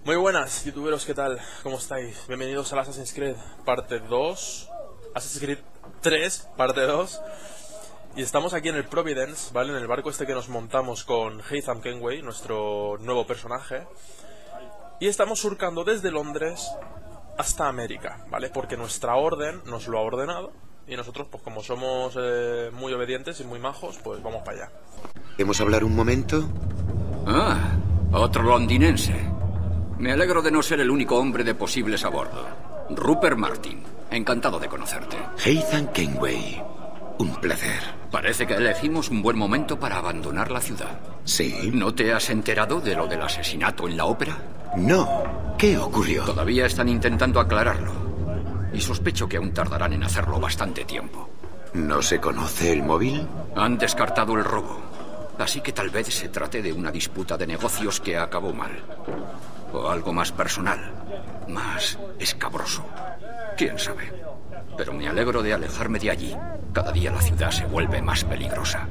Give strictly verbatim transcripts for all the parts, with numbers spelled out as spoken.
Muy buenas, youtuberos, ¿qué tal? ¿Cómo estáis? Bienvenidos a Assassin's Creed parte dos, Assassin's Creed tres, parte dos. Y estamos aquí en el Providence, ¿vale? En el barco este que nos montamos con Haytham Kenway, nuestro nuevo personaje. Y estamos surcando desde Londres hasta América, ¿vale? Porque nuestra orden nos lo ha ordenado. Y nosotros, pues como somos eh, muy obedientes y muy majos, pues vamos para allá. ¿Podemos hablar un momento? Ah, otro londinense. Me alegro de no ser el único hombre de posibles a bordo. Rupert Martin, encantado de conocerte. Haytham Kenway, un placer. Parece que elegimos un buen momento para abandonar la ciudad. Sí. ¿No te has enterado de lo del asesinato en la ópera? No. ¿Qué ocurrió? Todavía están intentando aclararlo. Y sospecho que aún tardarán en hacerlo bastante tiempo. ¿No se conoce el móvil? Han descartado el robo. Así que tal vez se trate de una disputa de negocios que acabó mal. O algo más personal, más escabroso. ¿Quién sabe? Pero me alegro de alejarme de allí. Cada día la ciudad se vuelve más peligrosa.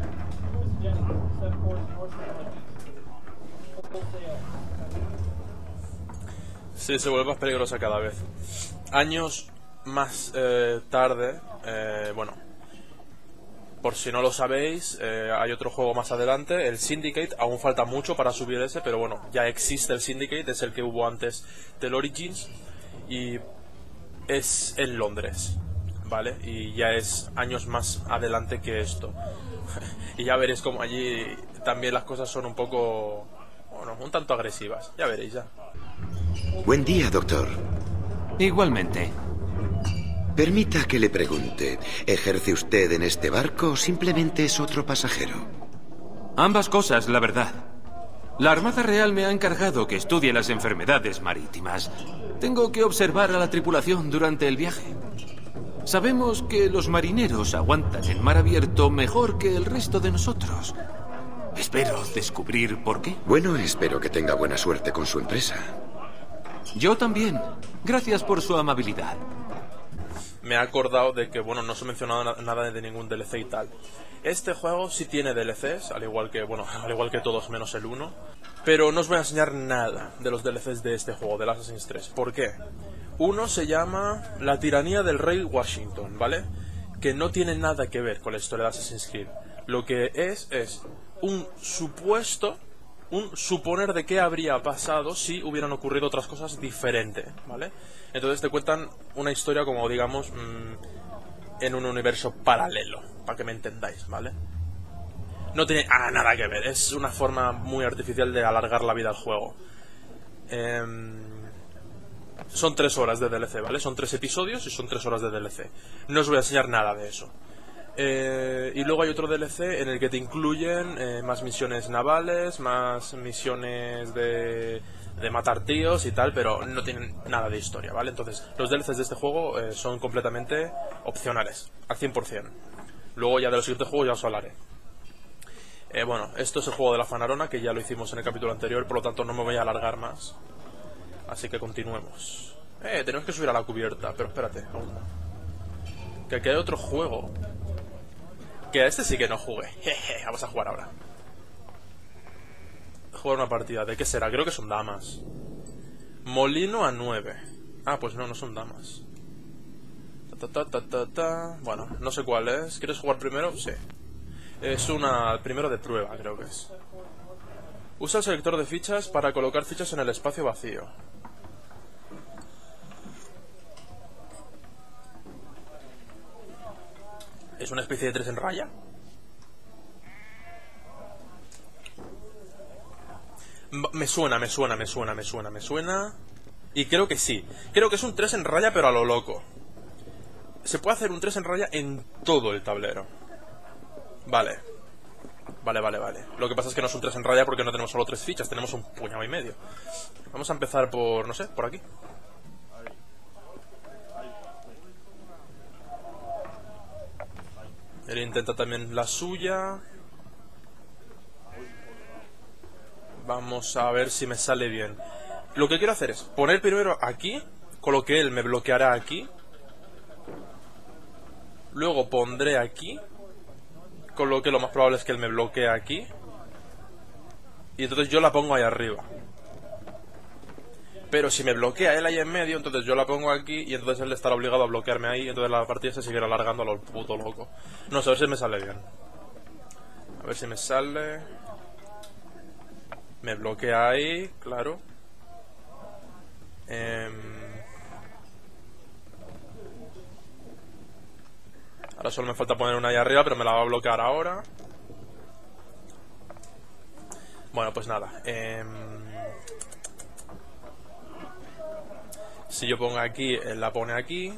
Sí, se vuelve más peligrosa cada vez. Años más eh, tarde, eh, bueno, por si no lo sabéis, eh, hay otro juego más adelante, el Syndicate. Aún falta mucho para subir ese, pero bueno, ya existe el Syndicate, es el que hubo antes del Origins. Y es en Londres, ¿vale? Y ya es años más adelante que esto. Y ya veréis como allí también las cosas son un poco, bueno, un tanto agresivas. Ya veréis ya. Buen día, doctor. Igualmente. Permita que le pregunte, ¿ejerce usted en este barco o simplemente es otro pasajero? Ambas cosas, la verdad. La Armada Real me ha encargado que estudie las enfermedades marítimas. Tengo que observar a la tripulación durante el viaje. Sabemos que los marineros aguantan en mar abierto mejor que el resto de nosotros. Espero descubrir por qué. Bueno, espero que tenga buena suerte con su empresa. Yo también. Gracias por su amabilidad. Me he acordado de que, bueno, no os he mencionado na nada de ningún D L C y tal. Este juego sí tiene D L Cs, al igual que, bueno, al igual que todos menos el uno. Pero no os voy a enseñar nada de los D L Cs de este juego, del Assassin's tres. ¿Por qué? Uno se llama La tiranía del rey Washington, ¿vale? Que no tiene nada que ver con la historia de Assassin's Creed. Lo que es, es un supuesto, un suponer de qué habría pasado si hubieran ocurrido otras cosas diferentes, ¿vale? Entonces te cuentan una historia como, digamos, mmm, en un universo paralelo, para que me entendáis, ¿vale? No tiene ah, nada que ver, es una forma muy artificial de alargar la vida al juego. Eh, son tres horas de D L C, ¿vale? Son tres episodios y son tres horas de D L C. No os voy a enseñar nada de eso. Eh, y luego hay otro D L C en el que te incluyen eh, más misiones navales, más misiones de, de matar tíos y tal, pero no tienen nada de historia, ¿vale? Entonces, los D L Cs de este juego eh, son completamente opcionales, al cien por cien. Luego ya de los siguientes juegos ya os hablaré. Eh, bueno, esto es el juego de la Fanarona, que ya lo hicimos en el capítulo anterior, por lo tanto no me voy a alargar más. Así que continuemos. Eh, tenemos que subir a la cubierta, pero espérate, aún no. Que aquí hay otro juego. Que a este sí que no jugué. Jeje, vamos a jugar ahora. Jugar una partida. ¿De qué será? Creo que son damas. Molino a nueve. Ah, pues no, no son damas. Ta, ta, ta, ta, ta. Bueno, no sé cuál es. ¿Quieres jugar primero? Sí. Es una primero de prueba, creo que es. Usa el selector de fichas para colocar fichas en el espacio vacío. ¿Es una especie de tres en raya? Me suena, me suena, me suena, me suena, me suena. Y creo que sí. Creo que es un tres en raya, pero a lo loco. Se puede hacer un tres en raya en todo el tablero. Vale. Vale, vale, vale. Lo que pasa es que no es un tres en raya porque no tenemos solo tres fichas, tenemos un puñado y medio. Vamos a empezar por, no sé, por aquí. Él intenta también la suya. Vamos a ver si me sale bien. Lo que quiero hacer es poner primero aquí, con lo que él me bloqueará aquí. Luego pondré aquí, con lo que lo más probable es que él me bloquee aquí. Y entonces yo la pongo ahí arriba. Pero si me bloquea él ahí en medio, entonces yo la pongo aquí y entonces él estará obligado a bloquearme ahí, y entonces la partida se seguirá alargando a lo puto loco. No sé, a ver si me sale bien. A ver si me sale... Me bloquea ahí, claro. Eh... Ahora solo me falta poner una ahí arriba, pero me la va a bloquear ahora. Bueno, pues nada. Eh... Si yo pongo aquí, él la pone aquí.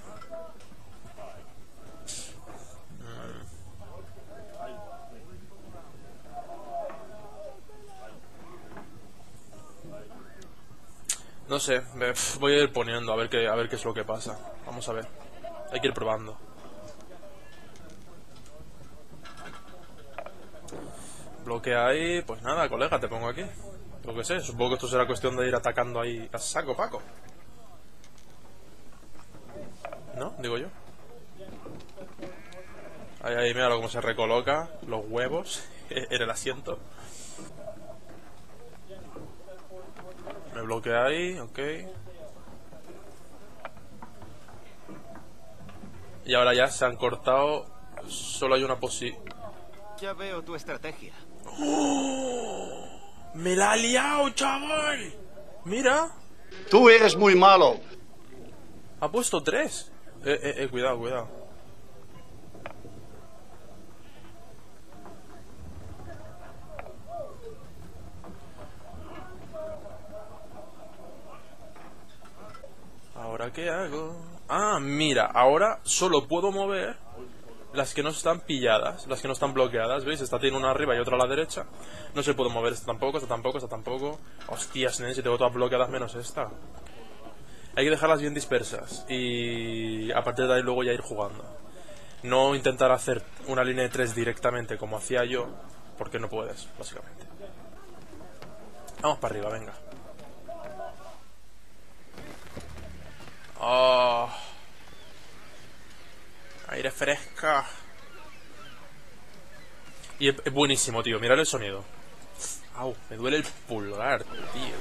No sé, voy a ir poniendo a ver qué, a ver qué es lo que pasa. Vamos a ver. Hay que ir probando. Bloquea ahí, pues nada, colega, te pongo aquí. Lo que sé, supongo que esto será cuestión de ir atacando ahí a saco, Paco. ¿No? Digo yo. Ahí, ahí, mira cómo se recoloca los huevos en el asiento. Me bloquea ahí, ok. Y ahora ya se han cortado. Solo hay una posibilidad. Ya veo tu estrategia. ¡Oh! ¡Me la ha liado, chaval! Mira. Tú eres muy malo. Ha puesto tres. Eh, eh, eh, cuidado, cuidado. ¿Ahora qué hago? Ah, mira, ahora solo puedo mover las que no están pilladas, las que no están bloqueadas, ¿veis? Esta tiene una arriba y otra a la derecha. No se puede mover, esta tampoco, esta tampoco, esta tampoco. Hostias, nen, si tengo todas bloqueadas menos esta. Hay que dejarlas bien dispersas y a partir de ahí luego ya ir jugando. No intentar hacer una línea de tres directamente como hacía yo, porque no puedes, básicamente. Vamos para arriba, venga. Oh. Aire fresca. Y es, es buenísimo, tío. Mirad el sonido. Au, me duele el pulgar, tío.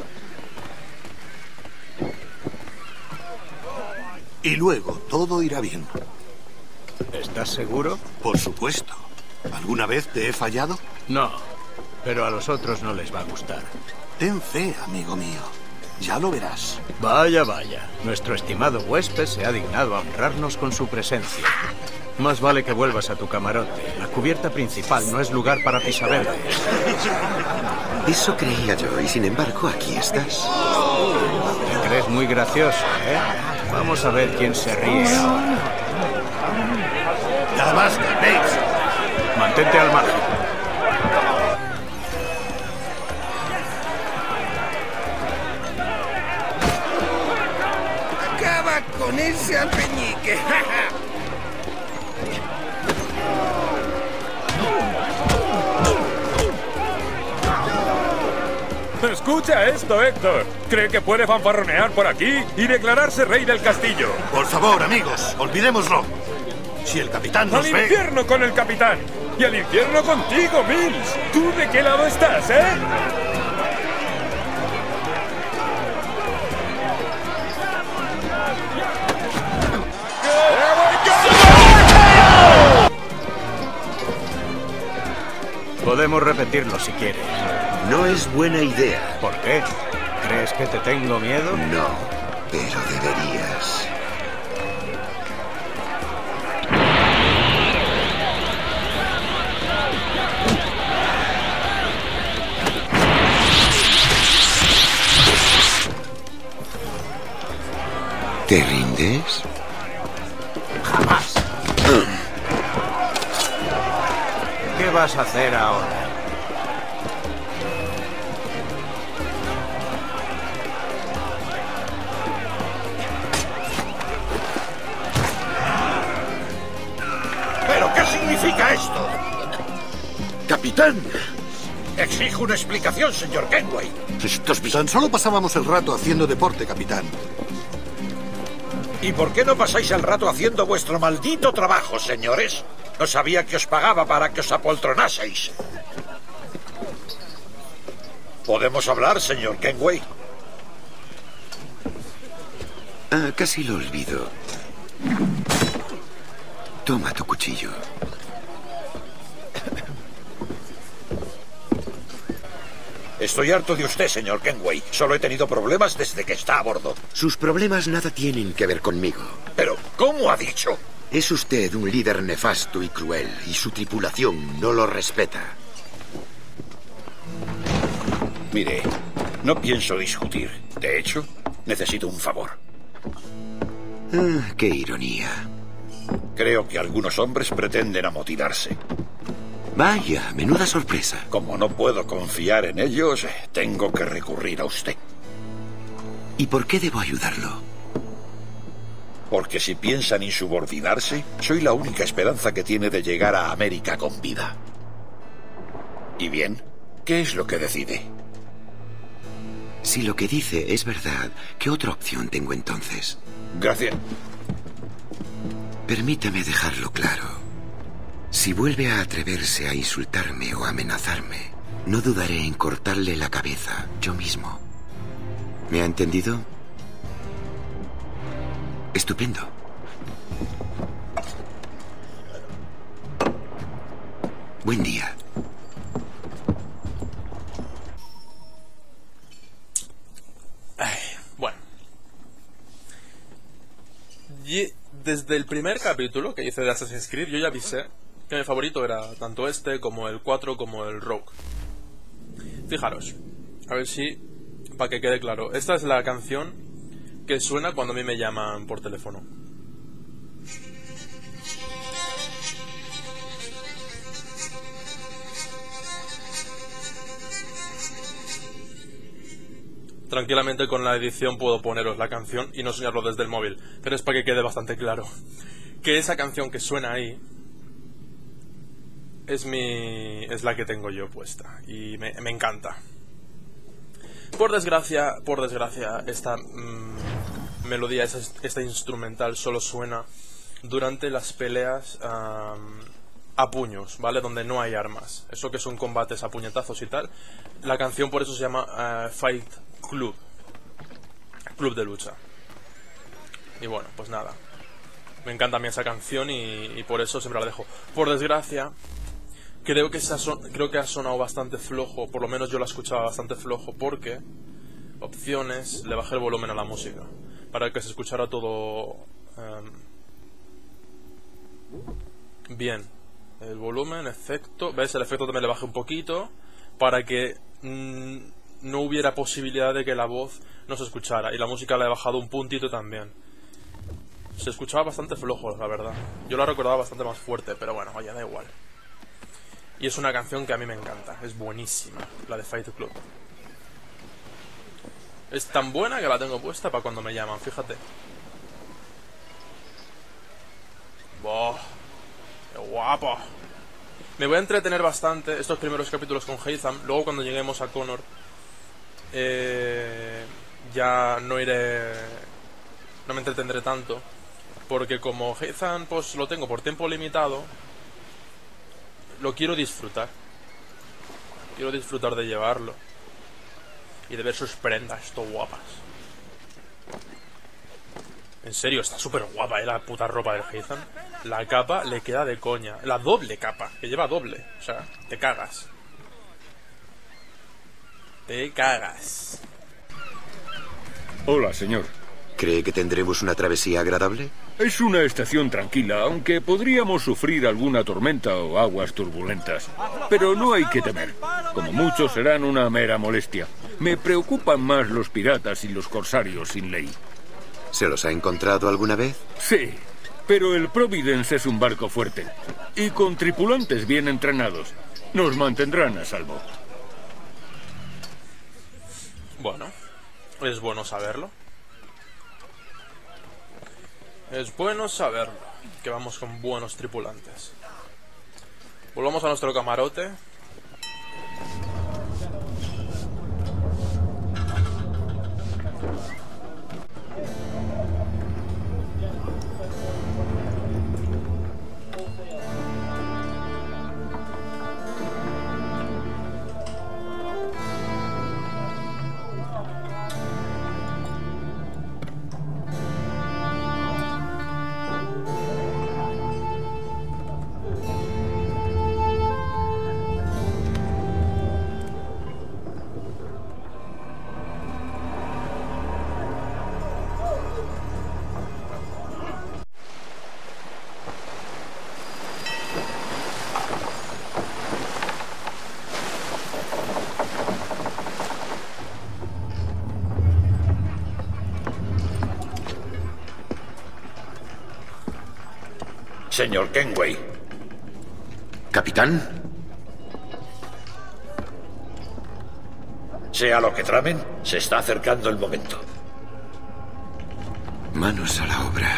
Y luego todo irá bien. ¿Estás seguro? Por supuesto. ¿Alguna vez te he fallado? No, pero a los otros no les va a gustar. Ten fe, amigo mío. Ya lo verás. Vaya, vaya. Nuestro estimado huésped se ha dignado a honrarnos con su presencia. Más vale que vuelvas a tu camarote. La cubierta principal no es lugar para pisaverdes. Eso creía yo, y sin embargo aquí estás. Te crees muy gracioso, ¿eh? Vamos a ver quién se ríe ahora. Ya basta, Bates. Mantente al margen. Acaba con ese alpeñique. Escucha esto, Héctor. ¿Cree que puede fanfarronear por aquí y declararse rey del castillo? Por favor, amigos, olvidémoslo. Si el capitán nos ¡Al ve... infierno con el capitán! ¡Y al infierno contigo, Mills! ¿Tú de qué lado estás, eh? Podemos repetirlo si quieres. No es buena idea. ¿Por qué? ¿Crees que te tengo miedo? No, pero deberías. ¿Te rindes? Jamás. ¿Qué vas a hacer ahora? ¿Pero qué significa esto? ¡Capitán! Exijo una explicación, señor Kenway. Estos Tan solo pasábamos el rato haciendo deporte, capitán. ¿Y por qué no pasáis el rato haciendo vuestro maldito trabajo, señores? No sabía que os pagaba para que os apoltronaseis. ¿Podemos hablar, señor Kenway? Ah, casi lo olvido. Toma tu cuchillo. Estoy harto de usted, señor Kenway. Solo he tenido problemas desde que está a bordo. Sus problemas nada tienen que ver conmigo. Pero, ¿cómo ha dicho? Es usted un líder nefasto y cruel, y su tripulación no lo respeta. Mire, no pienso discutir. De hecho, necesito un favor. Ah, qué ironía. Creo que algunos hombres pretenden amotinarse. Vaya, menuda sorpresa. Como no puedo confiar en ellos, tengo que recurrir a usted. ¿Y por qué debo ayudarlo? Porque si piensan insubordinarse, soy la única esperanza que tiene de llegar a América con vida. ¿Y bien? ¿Qué es lo que decide? Si lo que dice es verdad, ¿qué otra opción tengo entonces? Gracias. Permítame dejarlo claro. Si vuelve a atreverse a insultarme o amenazarme, no dudaré en cortarle la cabeza yo mismo. ¿Me ha entendido? Estupendo. Buen día. Ay, bueno. Y desde el primer capítulo que hice de Assassin's Creed, yo ya avisé que mi favorito era tanto este como el cuatro como el Rogue. Fijaros, a ver si, para que quede claro, esta es la canción que suena cuando a mí me llaman por teléfono. Tranquilamente con la edición puedo poneros la canción y no enseñarlo desde el móvil, pero es para que quede bastante claro que esa canción que suena ahí es mi es la que tengo yo puesta y me, me encanta. Por desgracia, por desgracia, esta mmm, melodía, esta, esta instrumental solo suena durante las peleas um, a puños, ¿vale? Donde no hay armas. Eso que son combates a puñetazos y tal. La canción por eso se llama uh, Fight Club. Club de lucha. Y bueno, pues nada. Me encanta a mí esa canción y, y por eso siempre la dejo. Por desgracia, creo que, se ha son, creo que ha sonado bastante flojo. Por lo menos yo la escuchaba bastante flojo porque... Opciones, le bajé el volumen a la música para que se escuchara todo um, bien. El volumen, efecto, ¿ves? El efecto también le bajé un poquito para que mmm, no hubiera posibilidad de que la voz no se escuchara. Y la música la he bajado un puntito también. Se escuchaba bastante flojo, la verdad. Yo la recordaba bastante más fuerte, pero bueno, oye, da igual. Y es una canción que a mí me encanta, es buenísima, la de Fight Club. Es tan buena que la tengo puesta para cuando me llaman, fíjate. ¡Boh! ¡Qué guapo! Me voy a entretener bastante estos primeros capítulos con Haytham. Luego cuando lleguemos a Connor eh, ya no iré... No me entretendré tanto. Porque como Haytham pues lo tengo por tiempo limitado, lo quiero disfrutar. Quiero disfrutar de llevarlo y de ver sus prendas, todo guapas. En serio, está súper guapa, ¿eh? La puta ropa del Haytham. La capa le queda de coña. La doble capa, que lleva doble. O sea, te cagas. Te cagas. Hola, señor. ¿Cree que tendremos una travesía agradable? Es una estación tranquila, aunque podríamos sufrir alguna tormenta o aguas turbulentas. Pero no hay que temer. Como muchos serán una mera molestia. Me preocupan más los piratas y los corsarios sin ley. ¿Se los ha encontrado alguna vez? Sí, pero el Providence es un barco fuerte. Y con tripulantes bien entrenados. Nos mantendrán a salvo. Bueno, es bueno saberlo. Es bueno saberlo, que vamos con buenos tripulantes. Volvamos a nuestro camarote. Señor Kenway. ¿Capitán? Sea lo que tramen, se está acercando el momento. Manos a la obra.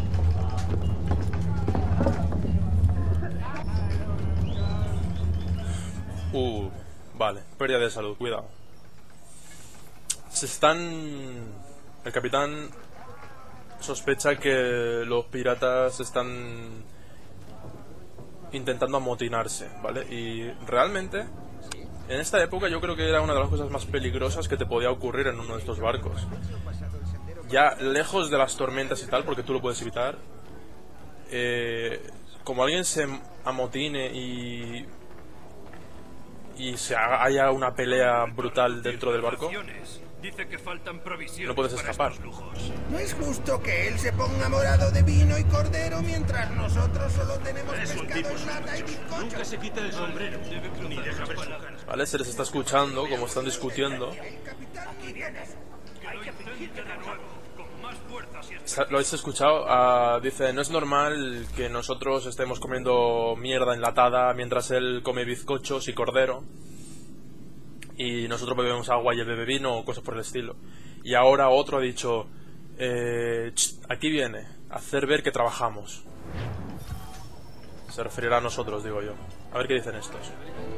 Uh, vale, pérdida de salud, cuidado. Se están... El capitán sospecha que los piratas están intentando amotinarse, ¿vale? Y realmente, en esta época yo creo que era una de las cosas más peligrosas que te podía ocurrir en uno de estos barcos. Ya lejos de las tormentas y tal, porque tú lo puedes evitar, eh, como alguien se amotine y... y se haga, haya una pelea brutal dentro del barco, dice que faltan provisiones, no puedes escapar. No es justo que él se ponga morado de vino y cordero mientras nosotros solo tenemos pescado en lata y bizcocho. Nunca se quita el sombrero, ni deja ver su cara. Vale, se les está escuchando como están discutiendo. ¿Lo habéis escuchado? Uh, dice, no es normal que nosotros estemos comiendo mierda enlatada mientras él come bizcochos y cordero y nosotros bebemos agua y él bebe vino o cosas por el estilo. Y ahora otro ha dicho, eh, aquí viene, a hacer ver que trabajamos. Se referirá a nosotros, digo yo. A ver qué dicen estos.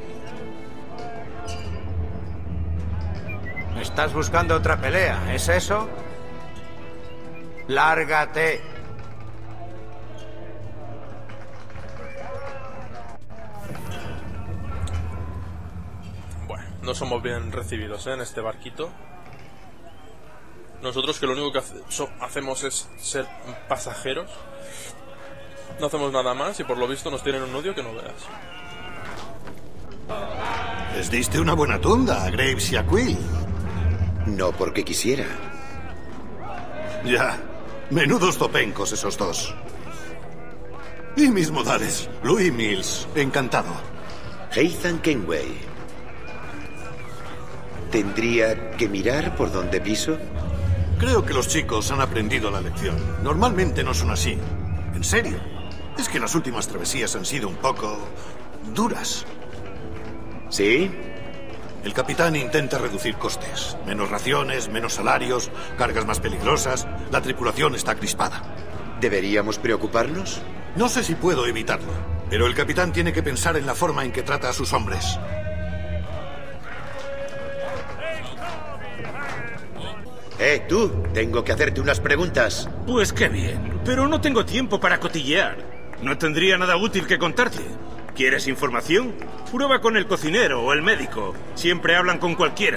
¿Estás buscando otra pelea? ¿Es eso? ¡Lárgate! Bueno, no somos bien recibidos, ¿eh? En este barquito. Nosotros que lo único que hace, so, hacemos es ser pasajeros. No hacemos nada más y por lo visto nos tienen un odio que no veas. Les diste una buena tunda a Graves y a Quill. No porque quisiera. Ya. Menudos zopencos esos dos. Y mis modales. Louis Mills. Encantado. Ethan Kenway. ¿Tendría que mirar por donde piso? Creo que los chicos han aprendido la lección. Normalmente no son así. En serio. Es que las últimas travesías han sido un poco... duras. ¿Sí? El capitán intenta reducir costes. Menos raciones, menos salarios, cargas más peligrosas. La tripulación está crispada. ¿Deberíamos preocuparnos? No sé si puedo evitarlo, pero el capitán tiene que pensar en la forma en que trata a sus hombres. Eh, tú, tengo que hacerte unas preguntas. Pues qué bien, pero no tengo tiempo para cotillear. No tendría nada útil que contarte. ¿Quieres información? Prueba con el cocinero o el médico. Siempre hablan con cualquiera.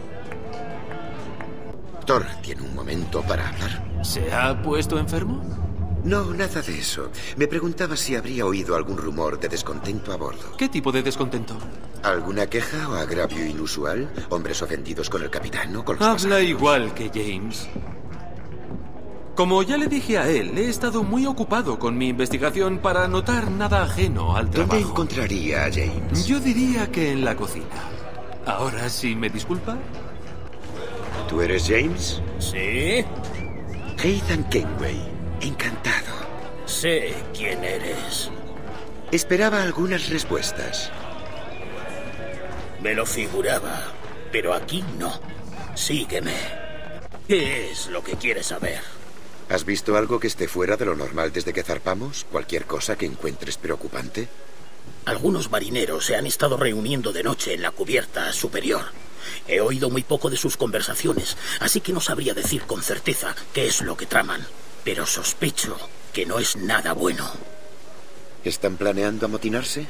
Thor tiene un momento para hablar. ¿Se ha puesto enfermo? No, nada de eso. Me preguntaba si habría oído algún rumor de descontento a bordo. ¿Qué tipo de descontento? ¿Alguna queja o agravio inusual? ¿Hombres ofendidos con el capitán o con los pasajeros? Habla igual que James. Como ya le dije a él, he estado muy ocupado con mi investigación para notar nada ajeno al trabajo. ¿Dónde encontraría a James? Yo diría que en la cocina. Ahora, si me disculpa. ¿Tú eres James? Sí. Ethan Kenway. Encantado. Sé quién eres. Esperaba algunas respuestas. Me lo figuraba, pero aquí no. Sígueme. ¿Qué es lo que quieres saber? ¿Has visto algo que esté fuera de lo normal desde que zarpamos? ¿Cualquier cosa que encuentres preocupante? Algunos marineros se han estado reuniendo de noche en la cubierta superior. He oído muy poco de sus conversaciones, así que no sabría decir con certeza qué es lo que traman. Pero sospecho que no es nada bueno. ¿Están planeando amotinarse?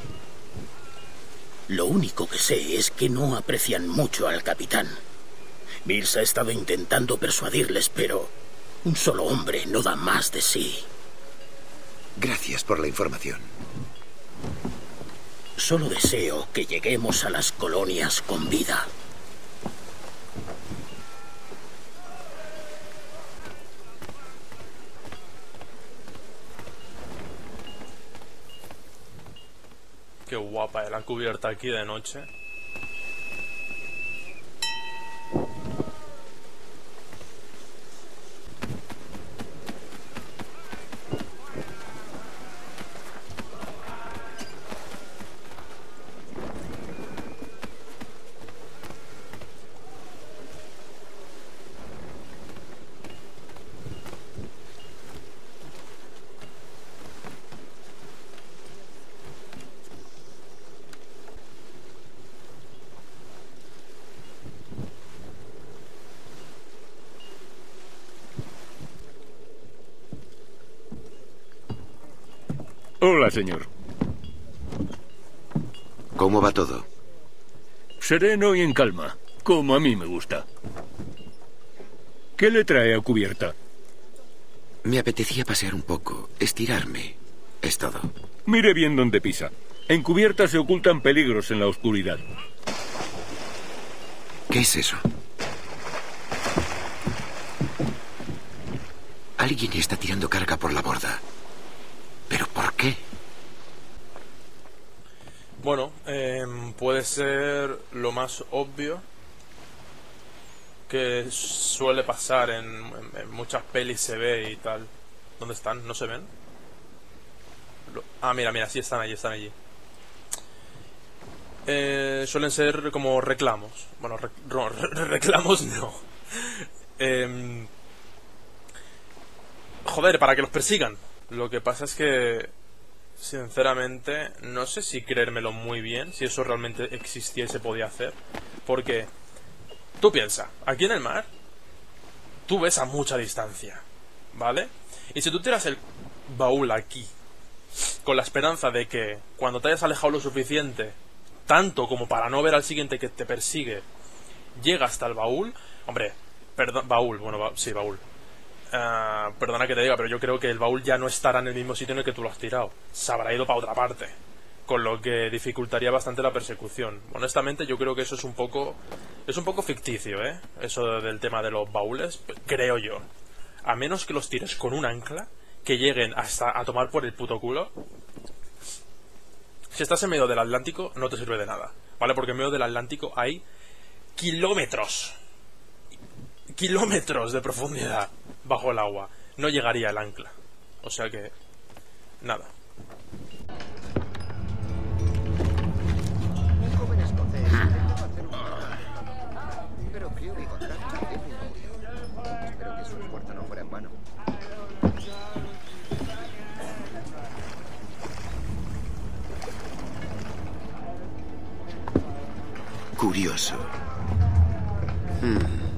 Lo único que sé es que no aprecian mucho al capitán. Mills ha estado intentando persuadirles, pero un solo hombre no da más de sí. Gracias por la información. Solo deseo que lleguemos a las colonias con vida. Qué guapa la cubierta aquí de noche. Hola, señor. ¿Cómo va todo? Sereno y en calma, como a mí me gusta. ¿Qué le trae a cubierta? Me apetecía pasear un poco, estirarme. Es todo. Mire bien dónde pisa. En cubierta se ocultan peligros en la oscuridad. ¿Qué es eso? Alguien está tirando carga por la borda. ¿Pero por qué? Bueno, eh, puede ser lo más obvio que suele pasar en, en, en muchas pelis, se ve y tal. ¿Dónde están? ¿No se ven? Lo, ah, mira, mira, sí están allí, están allí. Eh, suelen ser como reclamos. Bueno, rec no, re reclamos no. eh, joder, para que los persigan. Lo que pasa es que, sinceramente, no sé si creérmelo muy bien, si eso realmente existía y se podía hacer. Porque, tú piensas, aquí en el mar, tú ves a mucha distancia, ¿vale? Y si tú tiras el baúl aquí, con la esperanza de que cuando te hayas alejado lo suficiente, tanto como para no ver al siguiente que te persigue, llega hasta el baúl, hombre, perdón, baúl, bueno, ba sí, baúl. Uh, perdona que te diga, pero yo creo que el baúl ya no estará en el mismo sitio en el que tú lo has tirado. Se habrá ido para otra parte, con lo que dificultaría bastante la persecución. Honestamente, yo creo que eso es un poco es un poco ficticio, ¿eh? Eso del tema de los baúles, creo yo. A menos que los tires con un ancla, que lleguen hasta a tomar por el puto culo. Si estás en medio del Atlántico, no te sirve de nada, ¿vale? Porque en medio del Atlántico hay kilómetros, kilómetros de profundidad bajo el agua. No llegaría el ancla. O sea que, nada. Un joven escocés intentó hacer un pero frío y contacto débil murió. Espero que su esfuerzo no fuera en vano. Curioso. Hmm.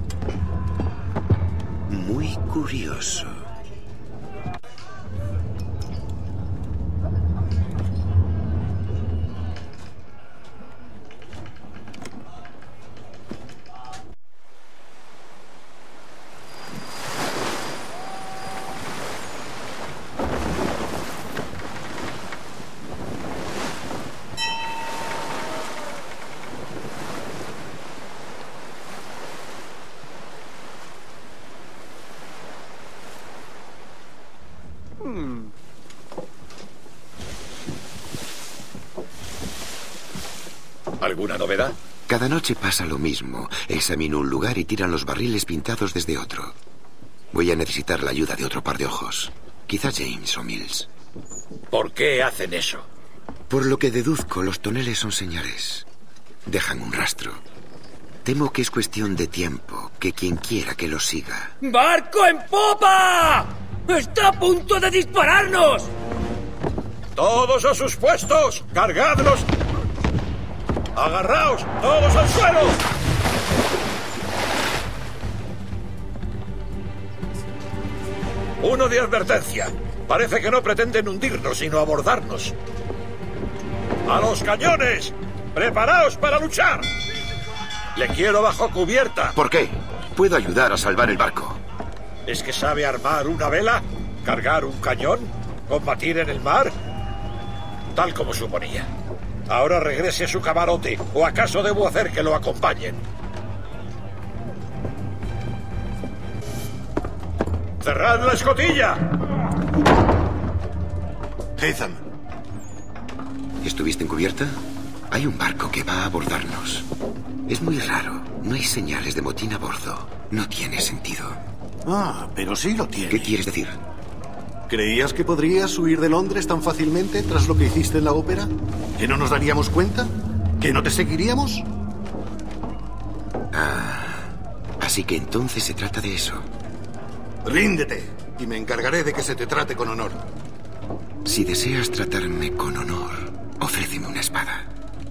Muy curioso. ¿Alguna novedad? Cada noche pasa lo mismo. Examino un lugar y tiran los barriles pintados desde otro. Voy a necesitar la ayuda de otro par de ojos. Quizá James o Mills. ¿Por qué hacen eso? Por lo que deduzco, los toneles son señales. Dejan un rastro. Temo que es cuestión de tiempo, que quien quiera que los siga. ¡Barco en popa! ¡Está a punto de dispararnos! ¡Todos a sus puestos! ¡Cargadlos! ¡Agarraos! ¡Todos al suelo! Uno de advertencia. Parece que no pretenden hundirnos, sino abordarnos. ¡A los cañones! ¡Preparaos para luchar! ¡Le quiero bajo cubierta! ¿Por qué? Puedo ayudar a salvar el barco. ¿Es que sabe armar una vela? ¿Cargar un cañón? ¿Combatir en el mar? Tal como suponía. Ahora regrese a su camarote, ¿o acaso debo hacer que lo acompañen? ¡Cerrad la escotilla! Hatham. ¿Estuviste en cubierta? Hay un barco que va a abordarnos. Es muy raro. No hay señales de motín a bordo. No tiene sentido. Ah, pero sí lo tiene. ¿Qué quieres decir? ¿Creías que podrías huir de Londres tan fácilmente tras lo que hiciste en la ópera? ¿Que no nos daríamos cuenta? ¿Que no te seguiríamos? Ah, así que entonces se trata de eso. Ríndete, y me encargaré de que se te trate con honor. Si deseas tratarme con honor, ofréceme una espada.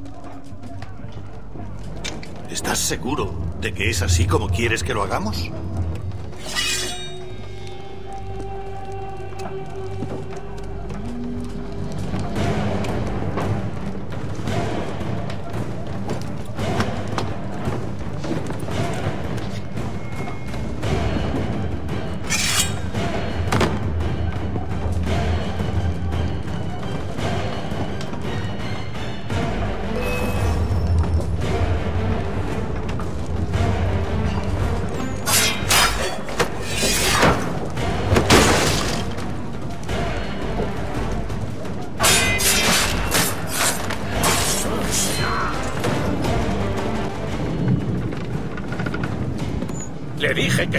¿Estás seguro de que es así como quieres que lo hagamos?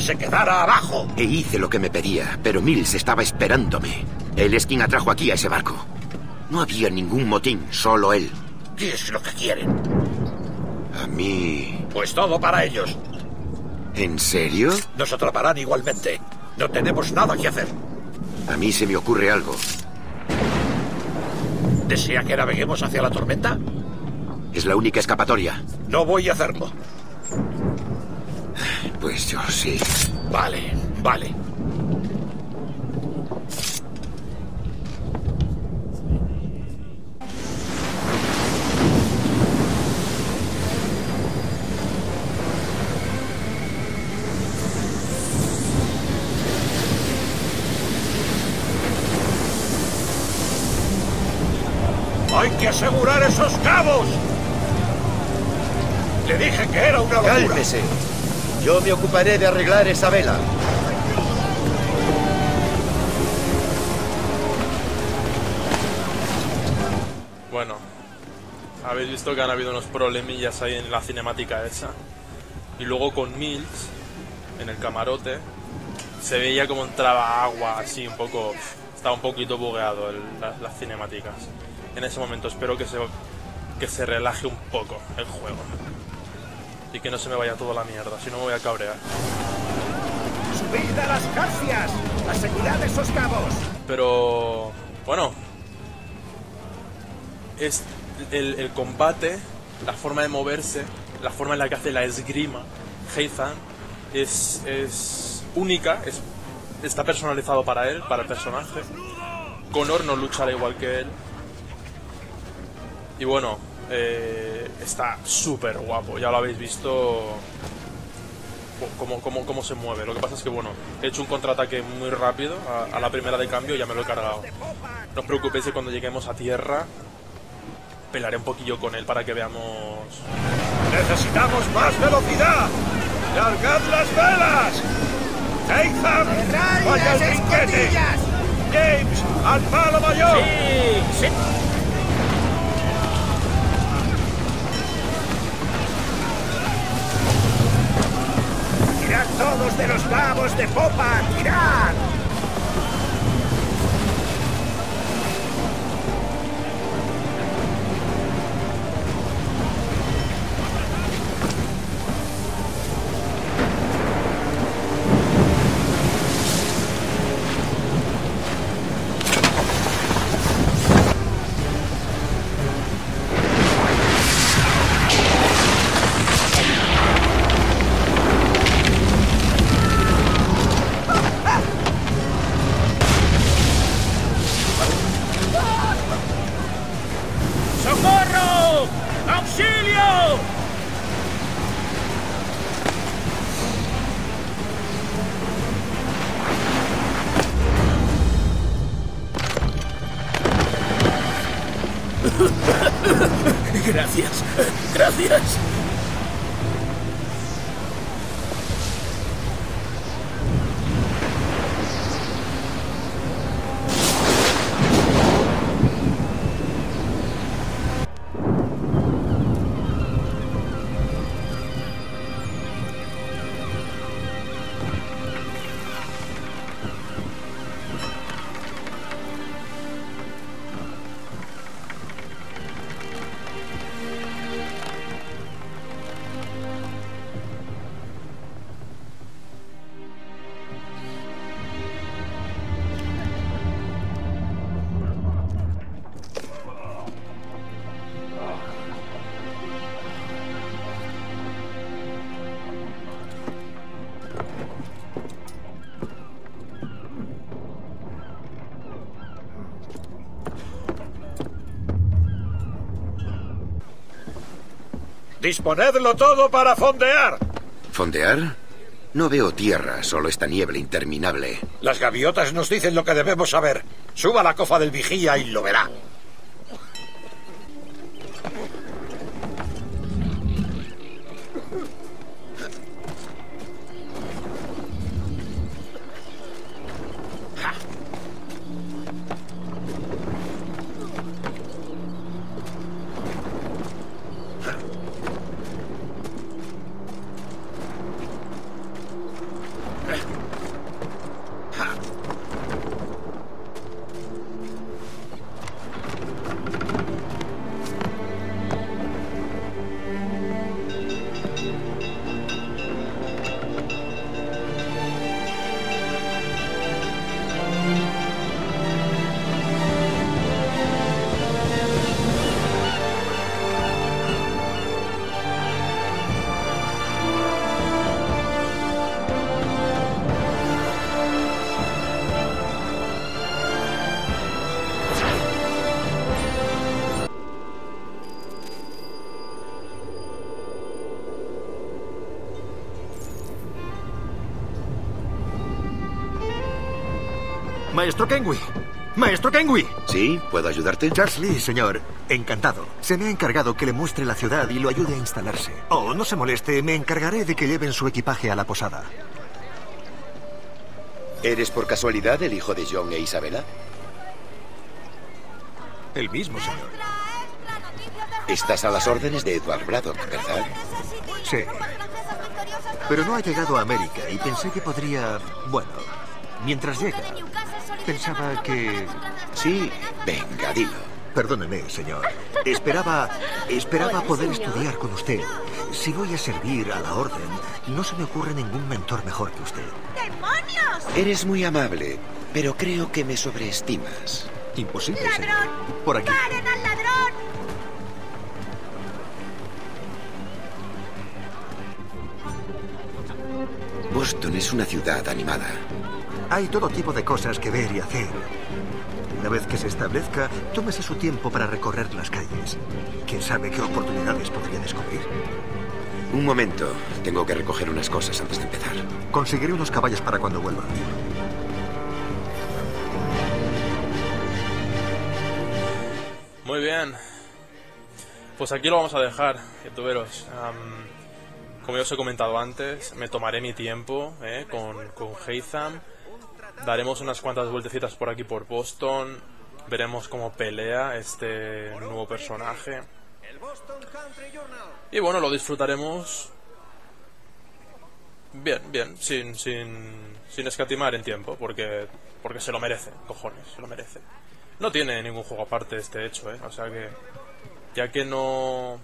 se quedara abajo. E hice lo que me pedía, pero Mills estaba esperándome. Él es quien atrajo aquí a ese barco. No había ningún motín, solo él. ¿Qué es lo que quieren? A mí... Pues todo para ellos. ¿En serio? Nos atraparán igualmente. No tenemos nada que hacer. A mí se me ocurre algo. ¿Desea que naveguemos hacia la tormenta? Es la única escapatoria. No voy a hacerlo. Pues yo sí. Vale, vale. ¡Hay que asegurar esos cabos! Le dije que era una locura. Cálmese. Yo me ocuparé de arreglar esa vela. Bueno, habéis visto que han habido unos problemillas ahí en la cinemática esa. Y luego con Mills, en el camarote, se veía como entraba agua, así un poco... Estaba un poquito bugueado el, las, las cinemáticas. En ese momento espero que se, que se relaje un poco el juego. Y que no se me vaya toda la mierda, si no me voy a cabrear. ¡Subid a las jarcias! ¡Asegurad esos cabos! Pero... bueno... Es el, el combate, la forma de moverse, la forma en la que hace la esgrima, Heathan, es, es única, es, está personalizado para él, para el personaje. Connor no luchará igual que él. Y bueno, eh, está súper guapo, ya lo habéis visto cómo, cómo, cómo se mueve. Lo que pasa es que bueno, he hecho un contraataque muy rápido, a, a la primera de cambio ya me lo he cargado. No os preocupéis que cuando lleguemos a tierra pelaré un poquillo con él para que veamos... ¡Necesitamos más velocidad! ¡Largad las velas! ¡Heathan! ¡Vaya al trinquete! ¡James! ¡Al palo mayor! ¡Sí! ¡Sí! ¡Tirad todos de los cabos de popa! ¡Tirad! ¡Socorro! ¡Auxilio! Gracias, gracias. ¡Disponedlo todo para fondear! ¿Fondear? No veo tierra, solo esta niebla interminable. Las gaviotas nos dicen lo que debemos saber. Suba a la cofa del vigía y lo verá. Maestro Kenwi. Maestro Kenwi. ¿Sí? ¿Puedo ayudarte? Charles Lee, señor. Encantado. Se me ha encargado que le muestre la ciudad y lo ayude a instalarse. Oh, no se moleste. Me encargaré de que lleven su equipaje a la posada. ¿Eres por casualidad el hijo de John e Isabela? El mismo, señor. Estás a las órdenes de Edward Braddock, ¿verdad? Sí. Pero no ha llegado a América y pensé que podría... Bueno, mientras llega, pensaba que... Sí, venga, dilo. Perdóneme, señor. Esperaba... Esperaba poder estudiar con usted. Si voy a servir a la orden, no se me ocurre ningún mentor mejor que usted. ¡Demonios! Eres muy amable, pero creo que me sobreestimas. Imposible, señor. Por aquí. ¡Paren al ladrón! Boston es una ciudad animada. Hay todo tipo de cosas que ver y hacer. Una vez que se establezca, tómese su tiempo para recorrer las calles. ¿Quién sabe qué oportunidades podría descubrir? Un momento. Tengo que recoger unas cosas antes de empezar. Conseguiré unos caballos para cuando vuelva. Muy bien. Pues aquí lo vamos a dejar, youtuberos. Um, como ya os he comentado antes, me tomaré mi tiempo eh, con, con Haytham. Daremos unas cuantas vueltecitas por aquí por Boston. Veremos cómo pelea este nuevo personaje. Y bueno, lo disfrutaremos bien, bien, sin, sin, sin escatimar en tiempo, porque, porque se lo merece, cojones, se lo merece. No tiene ningún juego aparte este hecho, eh, o sea que, ya que no...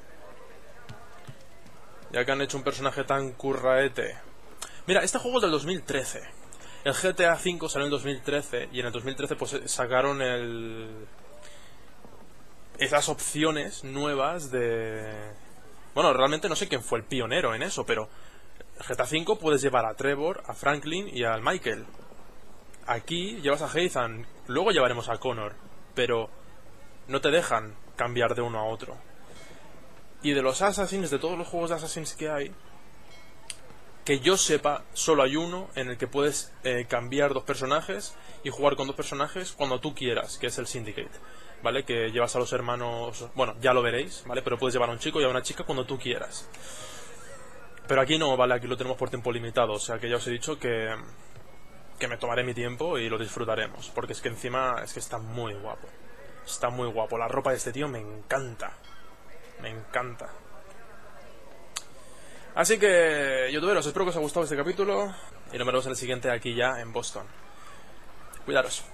Ya que han hecho un personaje tan curraete. Mira, este juego es del dos mil trece. El G T A cinco salió en el dos mil trece y en el dos mil trece pues sacaron el... esas opciones nuevas de... Bueno, realmente no sé quién fue el pionero en eso, pero en G T A cinco puedes llevar a Trevor, a Franklin y al Michael. Aquí llevas a Haytham, luego llevaremos a Connor, pero no te dejan cambiar de uno a otro. Y de los Assassins, de todos los juegos de Assassins que hay, que yo sepa, solo hay uno en el que puedes eh, cambiar dos personajes y jugar con dos personajes cuando tú quieras, que es el Syndicate, ¿vale? Que llevas a los hermanos, bueno, ya lo veréis, ¿vale? Pero puedes llevar a un chico y a una chica cuando tú quieras. Pero aquí no, ¿vale? Aquí lo tenemos por tiempo limitado, o sea que ya os he dicho que, que me tomaré mi tiempo y lo disfrutaremos, porque es que encima es que está muy guapo. Está muy guapo, la ropa de este tío me encanta. Me encanta. Así que, youtuberos, espero que os haya gustado este capítulo y nos vemos en el siguiente aquí ya en Boston. Cuidaros.